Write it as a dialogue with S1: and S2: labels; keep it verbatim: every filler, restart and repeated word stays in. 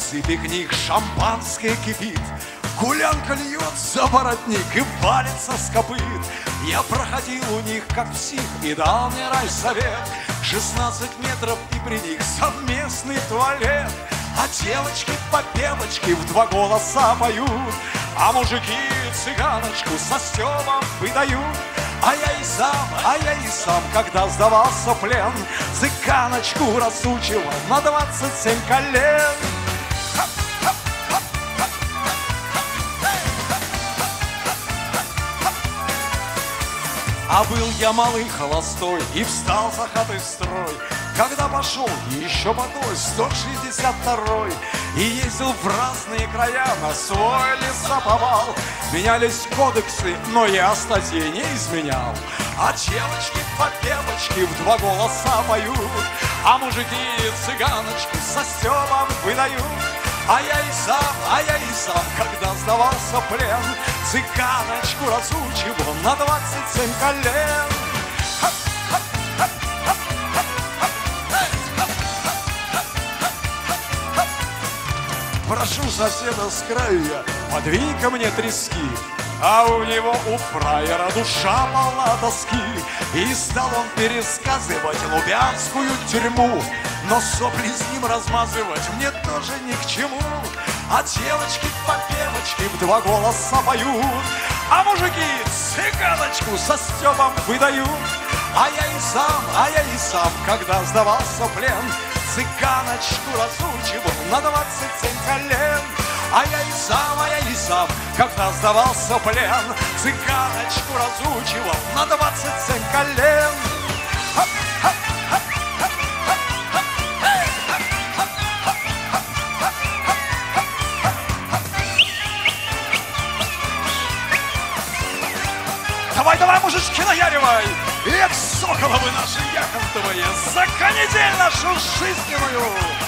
S1: улице пикник, шампанское кипит, гулянка льет за воротник и валится с копыт. Я проходил у них как псих и дал мне райсовет. Шестнадцать метров и при них совместный туалет. А девочки-попевочки в два голоса поют, а мужики цыганочку со Стёбом выдают. А я и сам, а я и сам, когда сдавался в плен, цыганочку разучивал на двадцать семь колен. А был я малый холостой и встал за хатой строй, когда пошел еще водой сто шестьдесят второй и ездил в разные края на свой лесоповал. Менялись кодексы, но я статей не изменял. А девочки-попевочки в два голоса поют, а мужики цыганочку со Стёбом выдают. А я и сам, а я и сам, когда сдавался в плен, цыганочку разучивал на двадцать семь колен. Прошу соседа с краю я, подвинь ко мне трески. А у него, у фраера, душа полна тоски. И стал он пересказывать лубянскую тюрьму, но сопли с ним размазывать мне тоже ни к чему. А девочки-попевочки в два голоса поют, а мужики цыганочку со Стёбом выдают. А я и сам, а я и сам, когда сдавался в плен, цыганочку разучивал на двадцать семь колен. А я и сам, а я и сам, когда сдавался в плен, цыганочку разучивал на двадцать семь колен. Давай, давай, мужички, наяривай! Эх, соколовы наши яхонтовые, за канитель нашу жизненную!